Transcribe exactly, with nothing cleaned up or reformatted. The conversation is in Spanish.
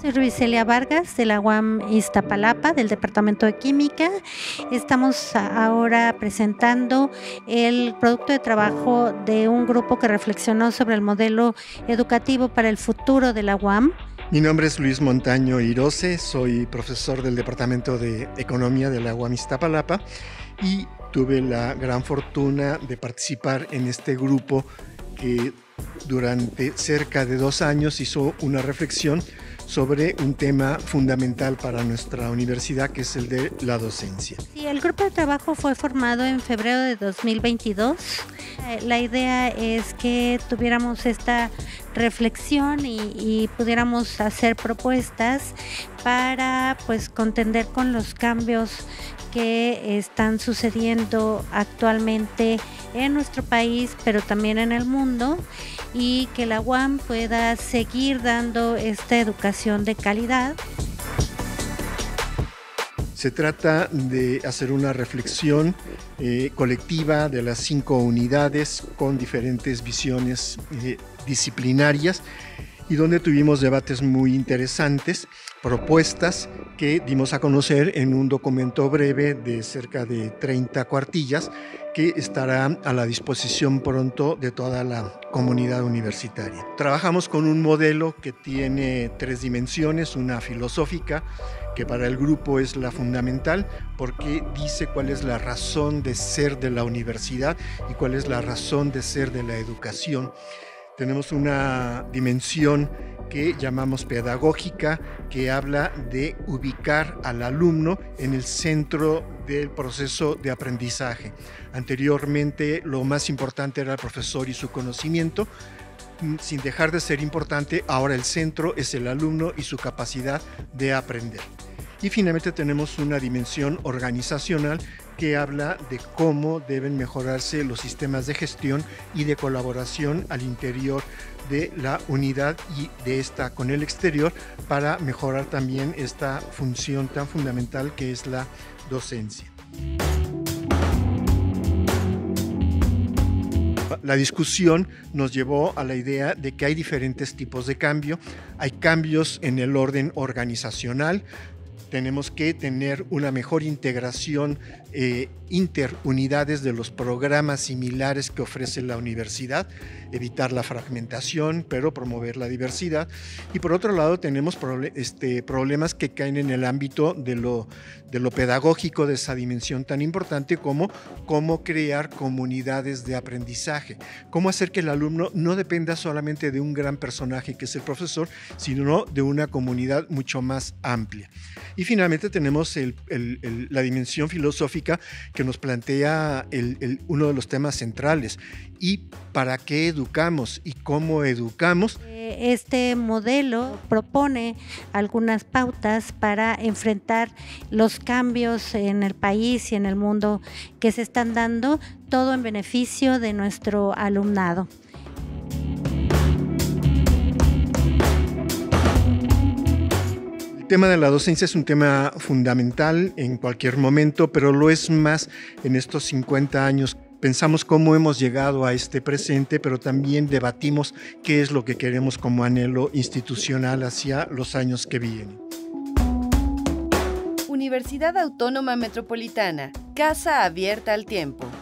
Soy Ruiselia Vargas de la U A M Iztapalapa, del Departamento de Química. Estamos ahora presentando el producto de trabajo de un grupo que reflexionó sobre el modelo educativo para el futuro de la U A M. Mi nombre es Luis Montaño Hirose, soy profesor del Departamento de Economía de la U A M Iztapalapa y tuve la gran fortuna de participar en este grupo que durante cerca de dos años hizo una reflexión sobre un tema fundamental para nuestra universidad, que es el de la docencia. Sí, el grupo de trabajo fue formado en febrero de dos mil veintidós. La idea es que tuviéramos esta reflexión y, y pudiéramos hacer propuestas para pues contender con los cambios que están sucediendo actualmente en nuestro país, pero también en el mundo, y que la U A M pueda seguir dando esta educación de calidad. Se trata de hacer una reflexión eh, colectiva de las cinco unidades con diferentes visiones eh, disciplinarias y donde tuvimos debates muy interesantes, propuestas que dimos a conocer en un documento breve de cerca de treinta cuartillas que estará a la disposición pronto de toda la comunidad universitaria. Trabajamos con un modelo que tiene tres dimensiones, una filosófica, que para el grupo es la fundamental porque dice cuál es la razón de ser de la universidad y cuál es la razón de ser de la educación. Tenemos una dimensión que llamamos pedagógica, que habla de ubicar al alumno en el centro del proceso de aprendizaje. Anteriormente, lo más importante era el profesor y su conocimiento. Sin dejar de ser importante, ahora el centro es el alumno y su capacidad de aprender. Y finalmente tenemos una dimensión organizacional que habla de cómo deben mejorarse los sistemas de gestión y de colaboración al interior de la unidad y de esta con el exterior para mejorar también esta función tan fundamental que es la docencia. La discusión nos llevó a la idea de que hay diferentes tipos de cambio. Hay cambios en el orden organizacional. Tenemos que tener una mejor integración eh, interunidades de los programas similares que ofrece la universidad, evitar la fragmentación, pero promover la diversidad. Y por otro lado tenemos proble- este, problemas que caen en el ámbito de lo, de lo pedagógico, de esa dimensión tan importante como cómo crear comunidades de aprendizaje, cómo hacer que el alumno no dependa solamente de un gran personaje que es el profesor, sino de una comunidad mucho más amplia. Y finalmente tenemos el, el, el, la dimensión filosófica que nos plantea el, el, uno de los temas centrales. ¿Y para qué educamos y cómo educamos? Este modelo propone algunas pautas para enfrentar los cambios en el país y en el mundo que se están dando, todo en beneficio de nuestro alumnado. El tema de la docencia es un tema fundamental en cualquier momento, pero lo es más en estos cincuenta años. Pensamos cómo hemos llegado a este presente, pero también debatimos qué es lo que queremos como anhelo institucional hacia los años que vienen. Universidad Autónoma Metropolitana, casa abierta al tiempo.